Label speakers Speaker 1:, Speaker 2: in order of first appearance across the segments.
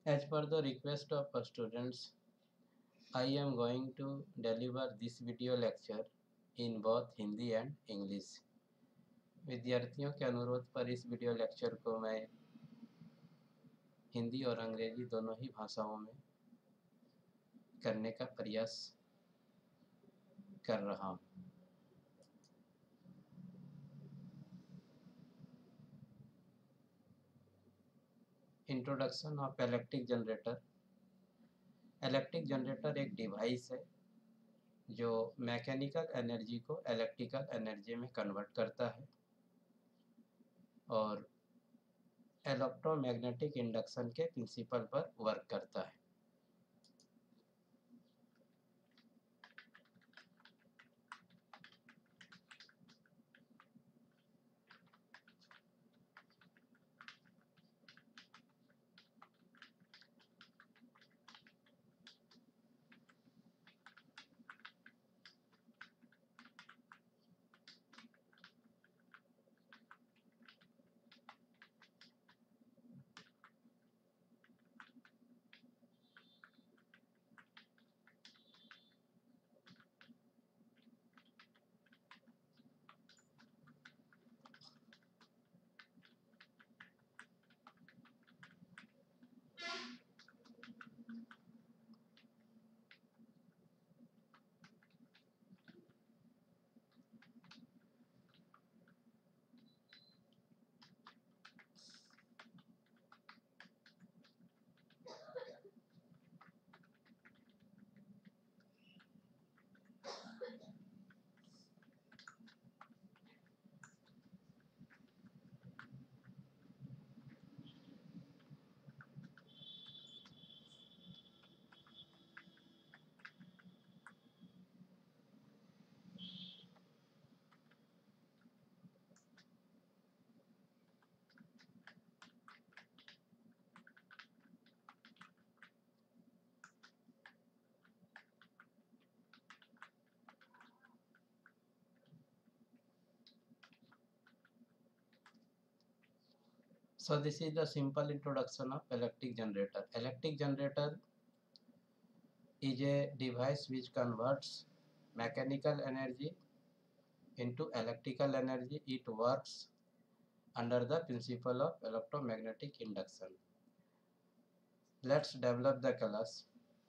Speaker 1: As per the request of students, I am going to deliver this video lecture in both Hindi and English. विद्यार्थियों के अनुरोध पर इस video lecture को मैं हिंदी और अंग्रेजी दोनों ही भाषाओं में करने का प्रयास कर रहा हूँ। Introduction of electric generator. Electric generator एक डिवाइस है जो मैकेनिकल एनर्जी को इलेक्ट्रिकल एनर्जी में कन्वर्ट करता है और इलेक्ट्रोमैग्नेटिक इंडक्शन के प्रिंसिपल पर वर्क करता है। So this is the simple introduction of electric generator. Electric generator is a device which converts mechanical energy into electrical energy. It works under the principle of electromagnetic induction. Let's develop the class.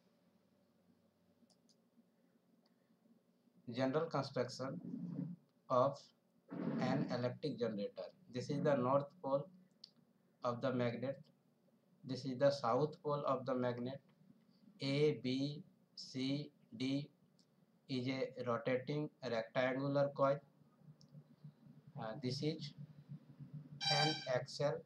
Speaker 1: General construction of an electric generator. This is the north pole of the magnet. This is the south pole of the magnet. A, B, C, D is a rotating rectangular coil. This is an axle.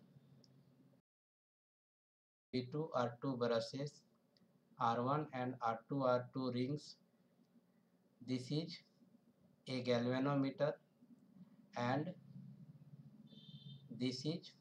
Speaker 1: B2 are two brushes. R1 and R2 are two rings. This is a galvanometer and this is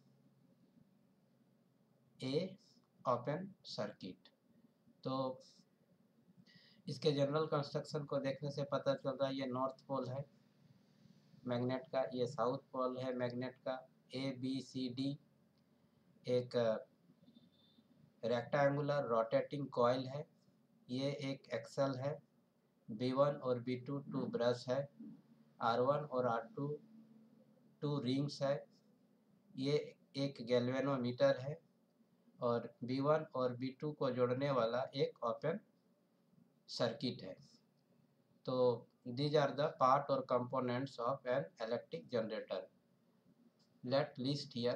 Speaker 1: a open circuit. तो इसके general construction को देखने से पता चल रहा है ये नॉर्थ पोल है मैग्नेट का, ये साउथ पोल है मैग्नेट का। ए बी सी डी एक रेक्टेंगुलर रोटेटिंग कॉइल है, ये एक एक्सल है। B1 और B2 टू ब्रश है, R1 और R2 टू रिंग्स है, ये एक गैल्वेनोमीटर है और B1 और B2 को जोड़ने वाला एक ओपन सर्किट है। तो these are the part or components of an electric generator. Let list here.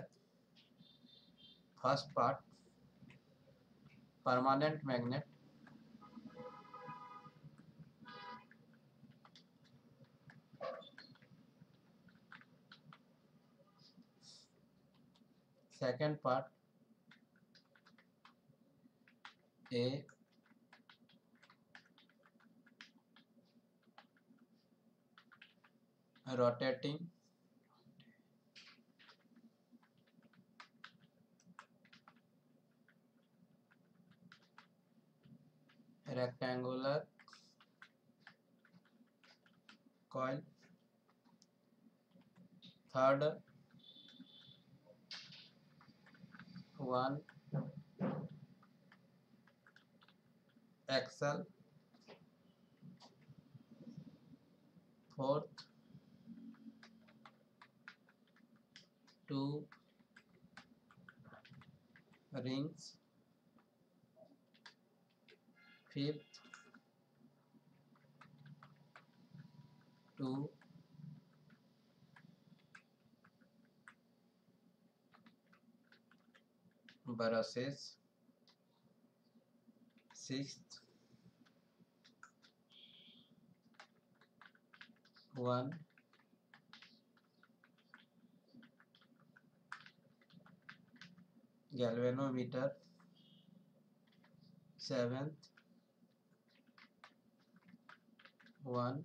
Speaker 1: First part, permanent magnet. Second part, a rotating rectangular coil. Third one, axle, fourth 2 rings, fifth 2 brushes, sixth 1 galvanometer, seventh 1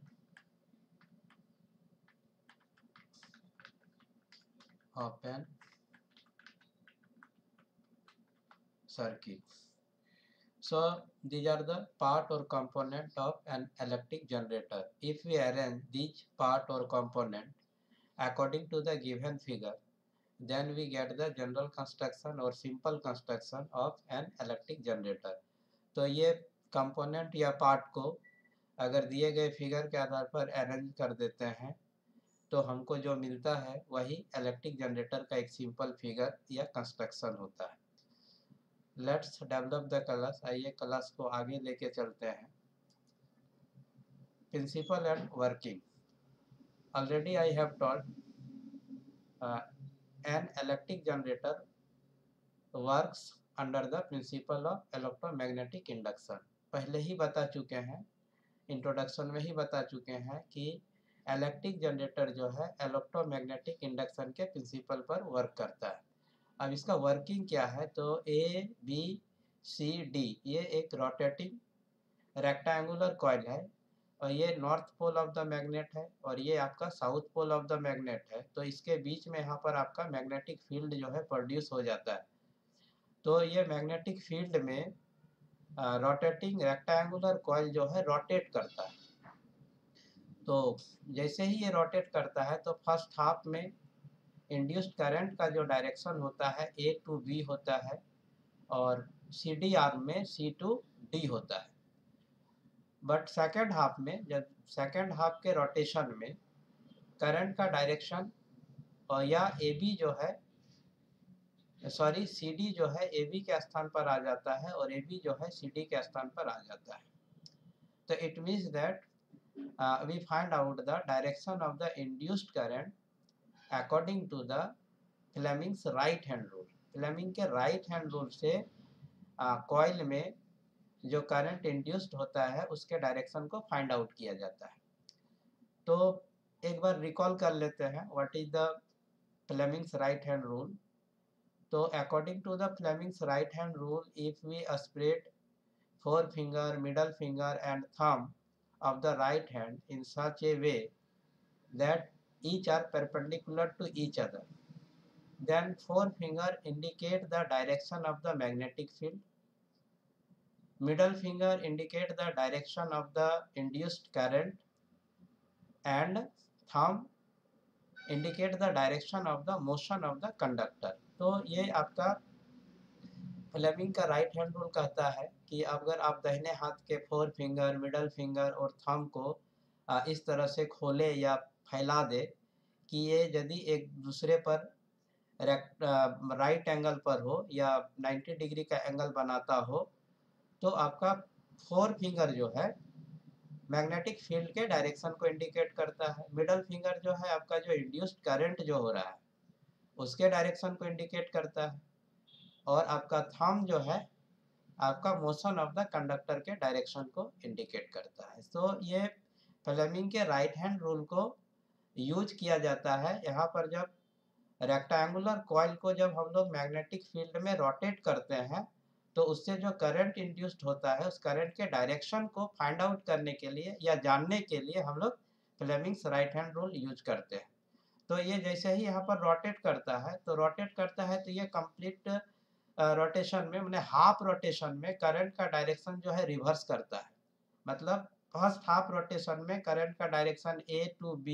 Speaker 1: open circuit. So these are the part or component of an electric generator. If we arrange these part or component according to the given figure, then we get the general construction or simple construction of an electric generator. तो ये component या part को अगर दिए गए figure के आधार पर arrange कर देते हैं तो हमको जो मिलता है वही इलेक्ट्रिक जनरेटर का एक सिंपल फिगर या कंस्ट्रक्शन होता है. Let's develop the class. आइए क्लास को आगे लेके चलते हैं. Principle and working. Already I have told an electric generator works under the principle of electromagnetic induction. पहले ही बता चुके हैं, इंट्रोडक्शन में ही बता चुके हैं कि इलेक्ट्रिक जनरेटर जो है इलेक्ट्रोमैग्नेटिक इंडक्शन के प्रिंसिपल पर वर्क करता है. अब इसका वर्किंग क्या है, तो ए बी सी डी ये एक रोटेटिंग रेक्टेंगुलर कॉइल है और ये north pole of the magnet है और ये आपका south pole of the magnet है. तो इसके बीच में यहाँ पर आपका मैग्नेटिक फील्ड जो है प्रोड्यूस हो जाता है. तो ये मैग्नेटिक फील्ड में रोटेटिंग रेक्टेंगुलर कॉइल जो है रोटेट करता है. तो जैसे ही ये रोटेट करता है तो फर्स्ट हाफ में इंड्यूस्ड करंट का जो डायरेक्शन होता है ए टू बी होता है और सी डी आर्म में सी टू डी होता है. बट सेकेंड हाफ में, जब सेकेंड हाफ के रोटेशन में करंट का डायरेक्शन और या ए बी जो है सॉरी सी डी जो है ए बी के स्थान पर आ जाता है और ए बी जो है सी डी के स्थान पर आ जाता है. तो it means that we find out the direction of the induced current according to the Fleming's right hand rule. Fleming के right hand rule से कॉइल में जो करंट इंड्यूस्ड होता है उसके डायरेक्शन को फाइंड आउट किया जाता है. तो एक बार रिकॉल कर लेते हैं what is the Fleming's right hand rule. तो according to the Fleming's right hand rule, if we spread forefinger, middle finger and thumb of the right hand in such a way that each are perpendicular to each other, then forefinger indicate the direction of the magnetic field, middle finger indicate the direction of the induced current and thumb indicate the direction of the motion of the conductor. तो ये आपका Fleming का right hand rule कहता है कि अगर आप दाहिने हाथ के फोर फिंगर, मिडल फिंगर और थंब को इस तरह से खोले या फैला दे कि ये यदि एक दूसरे पर राइट एंगल पर हो या 90 डिग्री का एंगल बनाता हो, तो आपका फोर फिंगर जो है मैग्नेटिक फील्ड के डायरेक्शन को इंडिकेट करता है. मिडल फिंगर जो है आपका जो इंड्यूस्ड करंट जो हो रहा है उसके डायरेक्शन को इंडिकेट करता है और आपका थंब जो है आपका मोशन ऑफ द कंडक्टर के डायरेक्शन को इंडिकेट करता है. तो ये फ्लेमिंग के राइट हैंड रूल को यूज किया जाता है यहाँ पर जब रेक्टेंगुलर कॉइल को जब हम लोग मैग्नेटिक फील्ड में रोटेट करते हैं तो उससे जो करंट इंड्यूस्ड होता है उस करंट के डायरेक्शन को फाइंड आउट करने के लिए या जानने के लिए हम लोग Fleming's right hand rule use करते हैं. तो ये जैसे ही यहाँ पर रोटेट करता है तो ये कंप्लीट रोटेशन में मैंने हाफ रोटेशन में करंट का डायरेक्शन जो है रिवर्स करता है. मतलब फर्स्ट हाफ रोटेशन में करंट का डायरेक्शन ए टू बी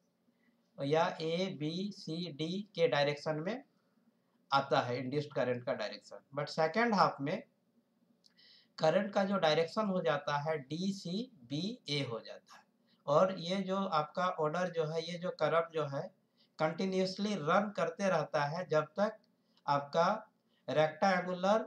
Speaker 1: या ए बी सी डी के डायरेक्शन में आता है इंड्यूस्ड करंट का डायरेक्शन. बट सेकेंड हाफ में करंट का जो डायरेक्शन हो जाता है DCBA हो जाता है। और ये जो आपका ऑर्डर जो है, ये जो करंट जो है कंटिन्यूसली रन करते रहता है जब तक आपका रेक्टेंगुलर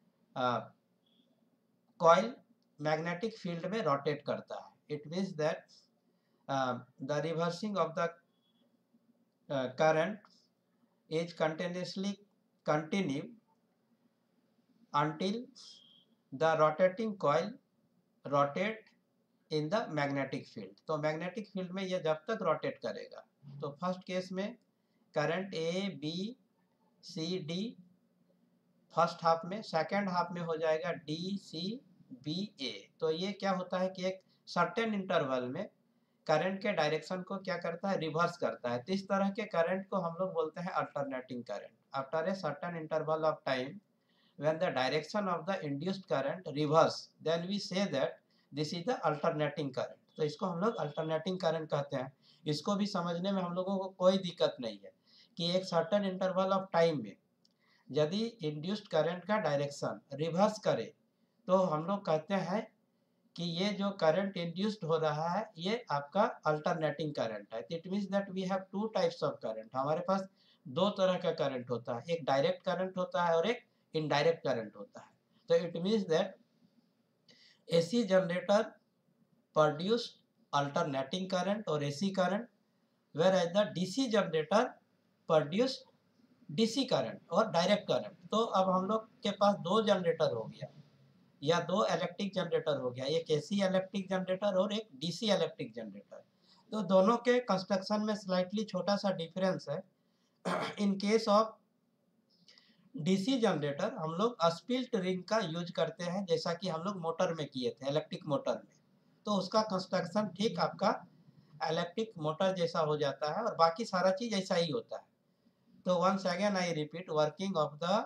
Speaker 1: कॉइल मैग्नेटिक फील्ड में रोटेट करता है। It means that the reversing of the current is continuously continue until the rotating coil rotate in the magnetic field। तो मैग्नेटिक फील्ड में ये जब तक रोटेट करेगा। तो फर्स्ट केस में करंट ABCD फर्स्ट हाफ में, सेकेंड हाफ में हो जाएगा DCBA। तो ये क्या होता है कि एक सर्टेन इंटरवल में करंट के डायरेक्शन को क्या करता है, रिवर्स करता है। तो इस तरह के करंट को हम लोग बोलते हैं alternating current. After a certain interval of time when the direction of the induced current reverse, then we say that this is the alternating current। तो इसको हम लोग अल्टरनेटिंग करंट कहते हैं। इसको भी समझने में हम लोगों को कोई दिक्कत नहीं है कि एक सर्टेन इंटरवल ऑफ टाइम में यदि इंड्यूस्ड करंट का डायरेक्शन रिवर्स करे तो हम लोग कहते हैं कि ये जो करंट इंड्यूस्ड हो रहा है ये आपका अल्टरनेटिंग करंट है। It means that we have two types of current. हमारे पास दो तरह का करंट होता है, एक डायरेक्ट करंट होता है और एक इनडायरेक्ट करंट होता है। तो it means that AC generator produce alternating current और AC current, whereas the DC generator produce DC current और डायरेक्ट करंट। तो अब हम लोग के पास दो जनरेटर हो गया या दो इलेक्ट्रिक जनरेटर हो गया, एक AC इलेक्ट्रिक जनरेटर और एक DC इलेक्ट्रिक जनरेटर। तो दोनों के कंस्ट्रक्शन में स्लाइटली छोटा सा डिफरेंस है। In case of DC generator हम लोग स्पिल्ट रिंग का यूज करते हैं, जैसा कि हम लोग मोटर में किए थे, इलेक्ट्रिक मोटर में। तो उसका कंस्ट्रक्शन ठीक आपका इलेक्ट्रिक मोटर जैसा हो जाता है और बाकी सारा चीज ऐसा ही होता है। तो once again I repeat, working of the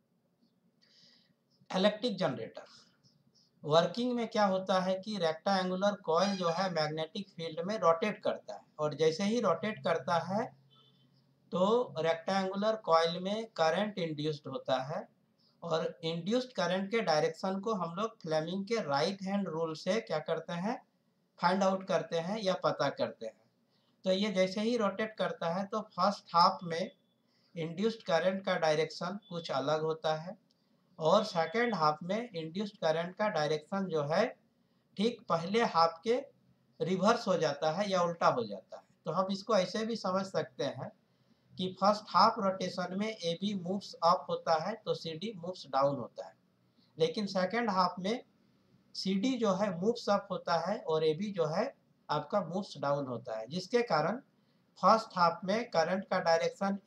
Speaker 1: electric generator. Working में क्या होता है कि रेक्टेंगुलर कॉइल जो है मैग्नेटिक फील्ड में रोटेट करता है, और जैसे ही रोटेट करता है तो रेक्टेंगुलर कॉइल में करंट इंड्यूस्ड होता है, और इंड्यूस्ड करंट के डायरेक्शन को हम लोग फ्लेमिंग के राइट हैंड रूल से क्या करते हैं, फाइंड आउट करते हैं या पता करते हैं। तो ये जैसे ही रोटेट करता है तो फर्स्ट हाफ में इंड्यूस्ड करंट का डायरेक्शन कुछ अलग होता है, और सेकेंड हाफ में इंड्यूस्ड करंट का डायरेक्शन जो है ठीक पहले हाफ के रिवर्स हो जाता है या उल्टा हो जाता है। तो हम इसको ऐसे भी समझ सकते हैं कि फर्स्ट हाफ रोटेशन में AB मूव्स अप होता है तो CD मूव्स डाउन होता है, लेकिन सेकेंड हाफ में CD जो है मूव्स अप होता है और AB जो है आपका मूव्स डाउन होता है, जिसके कारण फर्स्ट हाफ में करंट का डायरेक्शन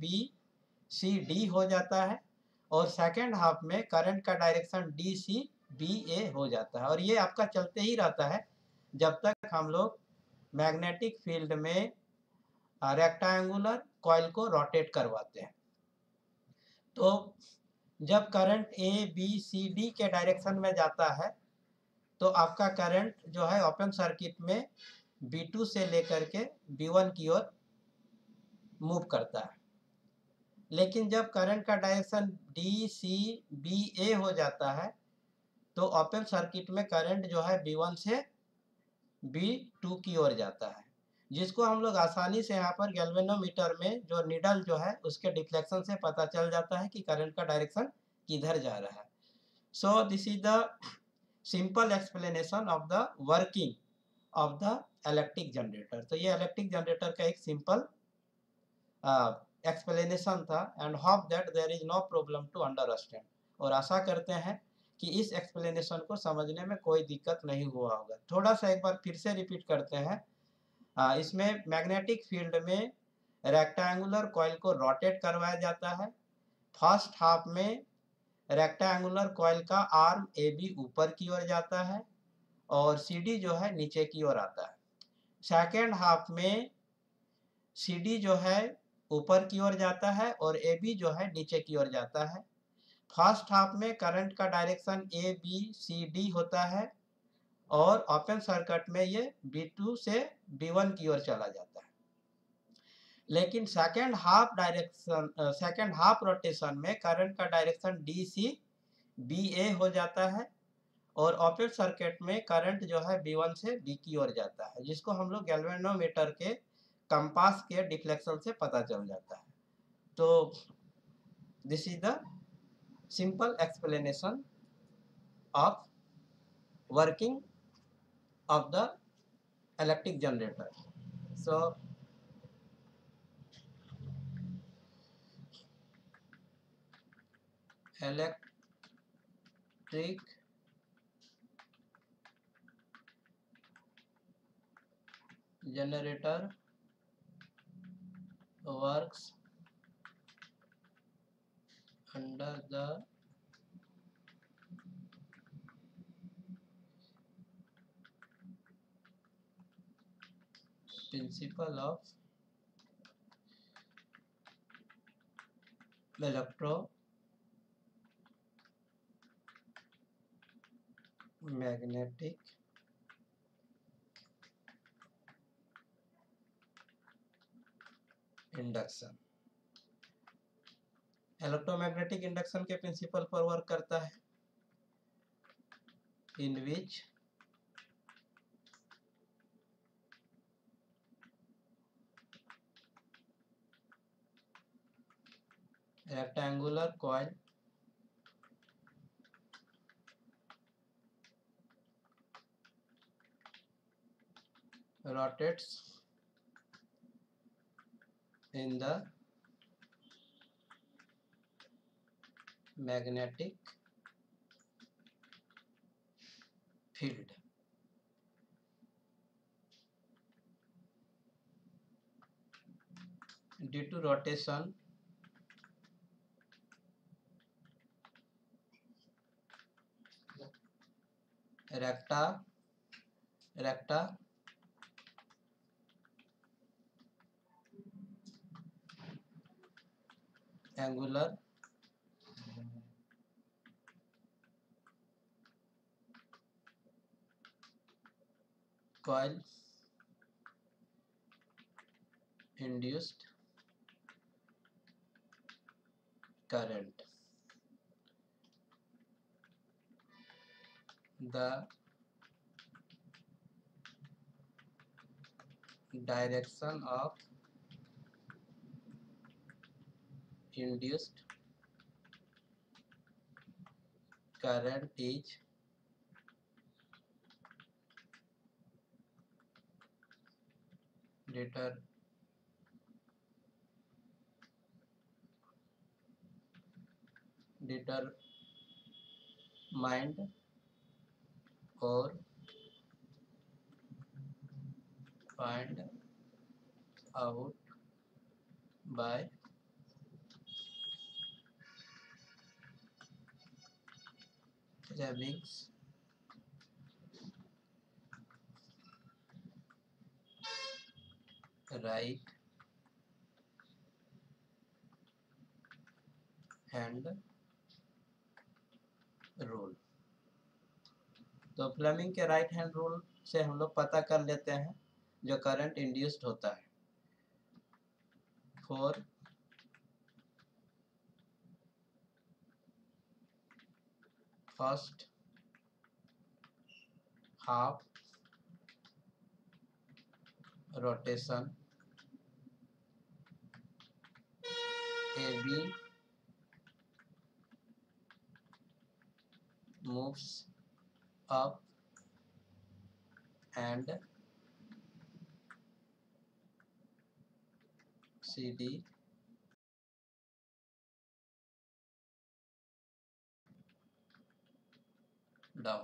Speaker 1: ABCD हो जाता है और सेकेंड हाफ में करंट का डायरेक्शन DCBA हो जाता है। और ये आपका चलते ही रहता है जब तक हम लोग मैग्नेटिक फील्ड में रेक्टेंगुलर कॉइल को रोटेट करवाते हैं। तो जब करंट ABCD के डायरेक्शन में जाता है तो आपका करंट जो है ओपन सर्किट में B2 से लेकर के B1 की ओर मूव करता है, लेकिन जब करंट का डायरेक्शन DCBA हो जाता है तो ओपन सर्किट में करंट जो है B1 से B2 की ओर जाता है, जिसको हम लोग आसानी से यहाँ पर गैल्वेनोमीटर में जो नीडल जो है उसके डिफ्लेक्शन से पता चल जाता है कि करंट का डायरेक्शन किधर जा रहा है। So this is the simple explanation of the working of the electric generator. तो ये इलेक्ट्रिक जनरेटर का एक सिंपल एक्सप्लेनेशन था, and hope that there is no problem to understand. और आशा करते हैं कि इस एक्सप्लेनेशन को समझने में कोई दिक्कत नहीं हुआ होगा। थोड़ा सा एक बार फिर से रिपीट करते हैं। इसमें मैग्नेटिक फील्ड में रेक्टेंगुलर कॉइल को रोटेट करवाया जाता है। फर्स्ट हाफ में रेक्टेंगुलर कॉइल का आर्म AB ऊपर की ओर जाता है और CD जो है नीचे की ओर आता है। सेकेंड हाफ में CD जो है ऊपर की ओर जाता है और AB जो है नीचे की ओर जाता है। फर्स्ट हाफ में करंट का डायरेक्शन ABCD होता है और ओपन सर्किट में ये B2 से B1 की ओर चला जाता है। लेकिन सेकेंड हाफ रोटेशन में करंट का डायरेक्शन DCBA हो जाता है और ओपन सर्किट में करंट जो है B1 से D की ओर जाता है, जिसको हम लोग गैल्वेनोमीटर के कंपास के डिफ्लेक्शन से पता चल जाता है। तो this is the simple explanation of working of the electric generator. So electric generator works under the principle of electromagnetic induction. Electromagnetic induction के प्रिंसिपल पर वर्क करता है, in which rectangular coil rotates in the magnetic field. Due to rotation, rectangular coil induced current. The direction of induced current is determined or find out by Rabin's right hand rule. तो Fleming के right hand rule से हम लोग पता कर लेते हैं जो करंट इंड्यूस्ड होता है। For first half rotation AB moves up and CD down,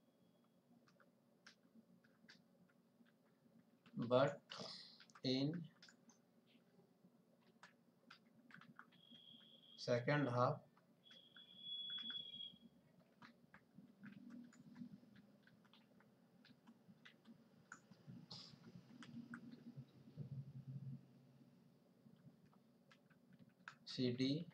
Speaker 1: but in second half CD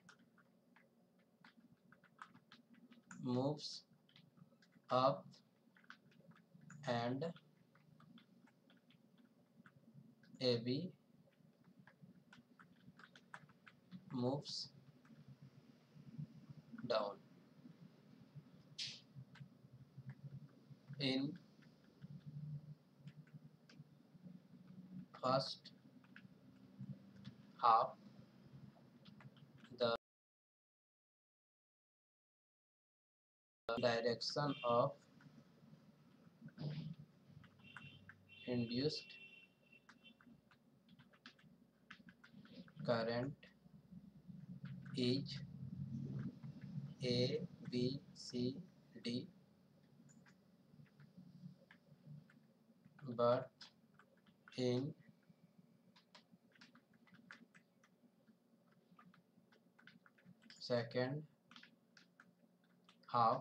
Speaker 1: moves up and AB moves down. in first half the direction of induced current is A, B, C, D, but in second half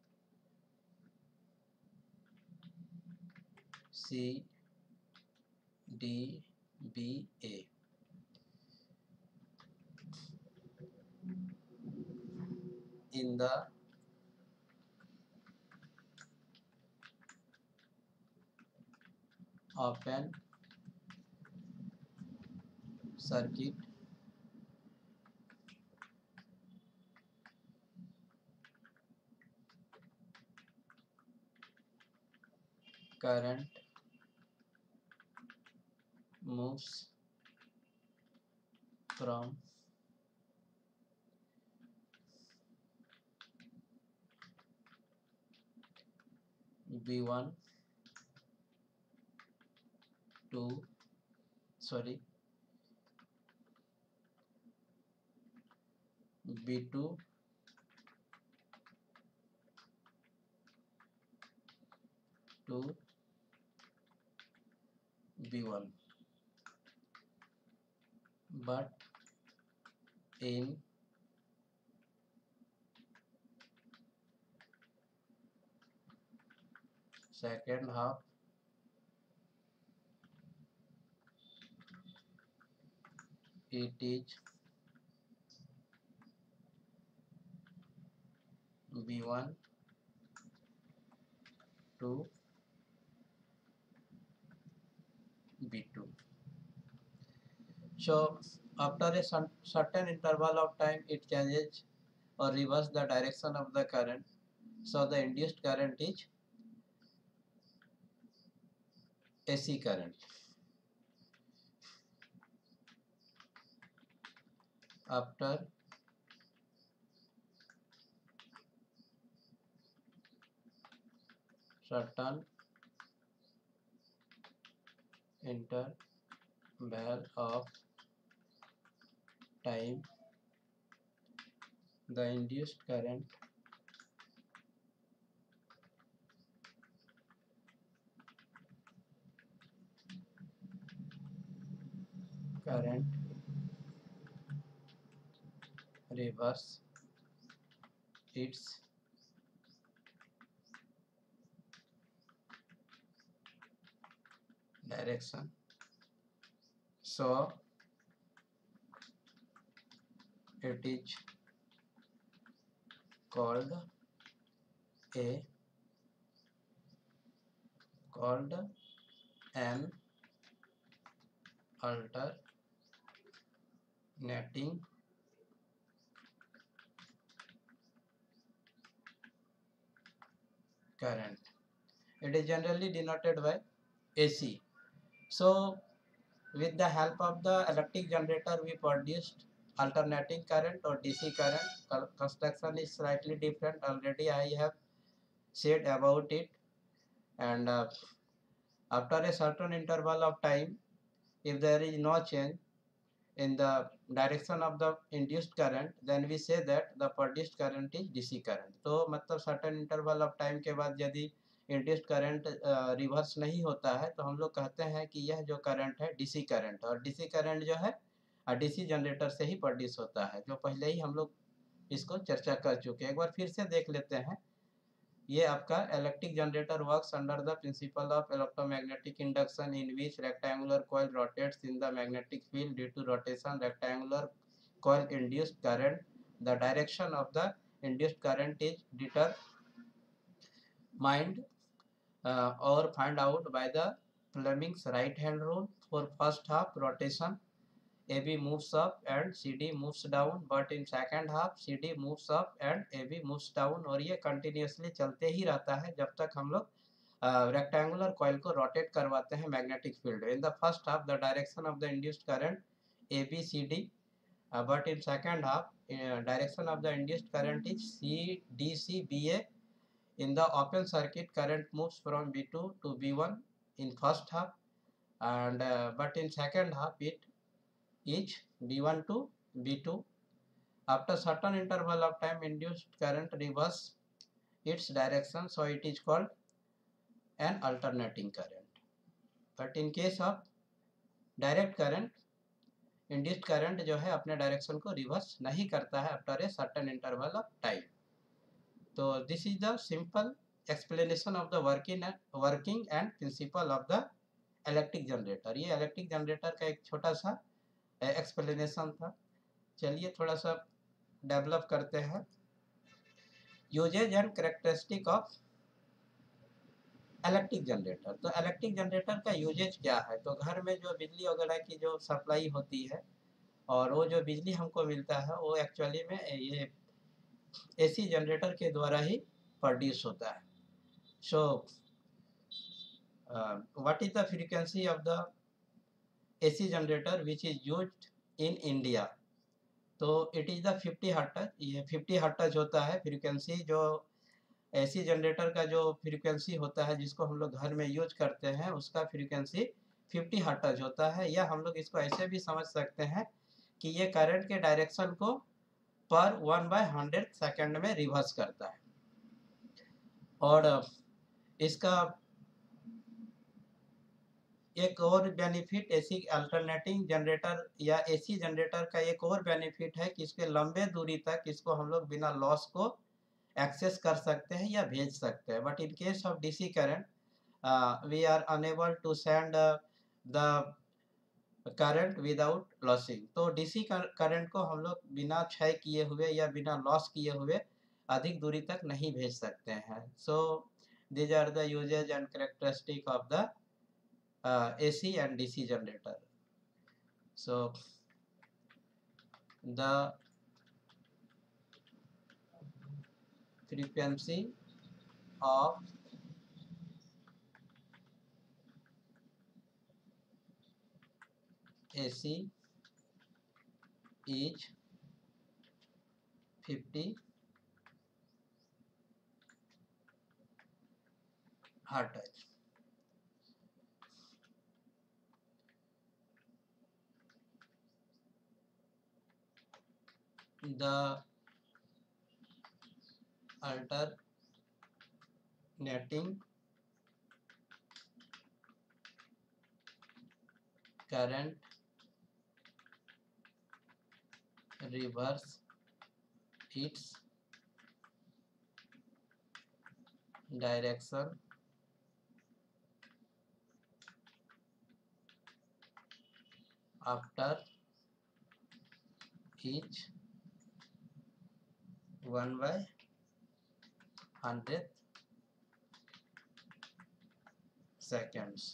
Speaker 1: C, D, B, A. In the open circuit current moves from B1 to B2 to B1, but in second half it is B1 to B2. So after a certain interval of time it changes or reverse the direction of the current. So the induced current is AC current. After certain interval of time, the induced current reverse its direction. So it is called an alternating current. It is generally denoted by AC. So with the help of the electric generator we produced alternating current or DC current. Construction is slightly different, already I have said about it. And after a certain interval of time, if there is no change in the direction of the induced current, then we say that the produced current is DC current. तो मतलब certain interval of time के बाद यदि induced current reverse नहीं होता है तो हम लोग कहते हैं कि यह जो करंट है डीसी करंट, और डीसी करंट जो है डीसी जनरेटर से ही प्रोड्यूस होता है, जो पहले ही हम लोग इसको चर्चा कर चुके हैं। एक बार फिर से देख लेते हैं। ये आपका electric generator works under the principle of electromagnetic induction in which rectangular coil rotates in the magnetic field due to rotation rectangular coil induced current. The direction of the induced current is determined or find out by the Fleming's right hand rule. For first half rotation AB moves up and CD moves down, but in second half CD moves up and AB moves down, और ये continuously चलते ही रहता है जब तक हम लोग rectangular coil को रोटेट करवाते हैं magnetic field. In the first half the direction of the induced current ABCD, but in second half direction of the induced current is CDCBA. In the open circuit, current moves from B2 to B1 in first half, and but in second half it is B1 to B2. After certain interval of time, induced current reverse its direction, so it is called an alternating current. But in case of direct current, induced current जो है अपने direction को reverse नहीं करता है after a certain interval of time. तो this is the simple explanation of the working and principle of the electric generator. ये electric generator का एक छोटा सा एक्सप्लेनेशन था। चलिए थोड़ा सा डेवलप करते हैं। Usages and characteristic of electric generator. तो इलेक्ट्रिक जनरेटर का यूजेज क्या है? तो घर में जो बिजली वगैरह की जो सप्लाई होती है और वो जो बिजली हमको मिलता है वो एक्चुअली में ये AC जनरेटर के द्वारा ही प्रोड्यूस होता है। So what is the frequency of the AC generator which is used in India? तो इट इज़ द 50 हर्ट्ज। ये 50 हर्ट्ज होता है फ्रीक्वेंसी। जो AC जनरेटर का जो फ्रीक्वेंसी होता है जिसको हम लोग घर में यूज करते हैं उसका फ्रीक्वेंसी 50 हर्ट्ज होता है। या हम लोग इसको ऐसे भी समझ सकते हैं कि ये करंट के डायरेक्शन को पर 1/100 सेकेंड में रिवर्स करता है। और इसका एक और बेनिफिट AC अल्टरनेटिंग जनरेटर या AC जनरेटर का एक और बेनिफिट है कि इसके लंबे दूरी तक इसको हम लोग बिना लॉस को एक्सेस कर सकते हैं या भेज सकते हैं। But in case of DC current we are unable to send the current without losing. तो DC करंट को हम लोग बिना क्षय किए हुए या बिना लॉस किए हुए अधिक दूरी तक नहीं भेज सकते हैं। So these are the usages and characteristic of the AC and DC generator. So the frequency of AC is 50 hertz. The alternating current reverse its direction after each 1/100 seconds.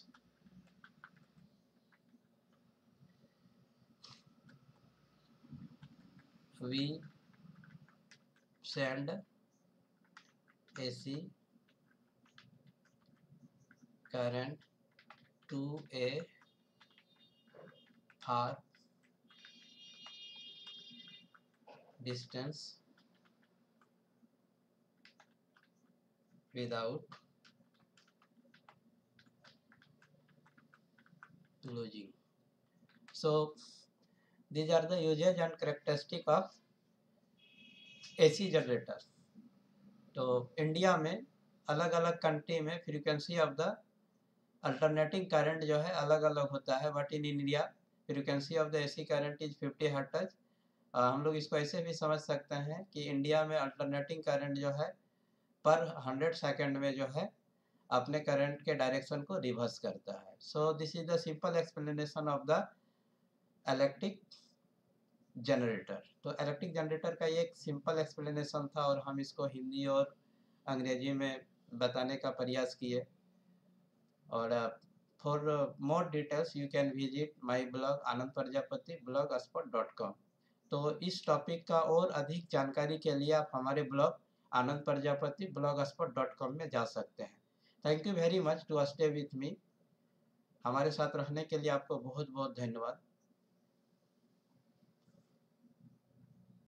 Speaker 1: We send AC current to a far distance without losing. So these are the usage and characteristic of AC generator. तो India में अलग अलग country में frequency of the alternating current जो है अलग अलग होता है। But in India frequency of the AC current is 50 hertz. हम लोग इसको ऐसे भी समझ सकते हैं कि इंडिया में अल्टरनेटिंग करंट जो है पर 100 सेकेंड में जो है अपने करंट के डायरेक्शन को रिवर्स करता है। So this is the simple explanation of the electric generator. तो इलेक्ट्रिक जनरेटर का ये एक सिंपल एक्सप्लेनेशन था और हम इसको हिंदी और अंग्रेजी में बताने का प्रयास किए। और for more details you can visit my blog anandprajapati.blogspot.com। तो इस टॉपिक का और अधिक जानकारी के लिए आप हमारे ब्लॉग anandprajapati.blogspot.com में जा सकते हैं। Thank you very much to stay with me. हमारे साथ रहने के लिए आपको बहुत बहुत धन्यवाद।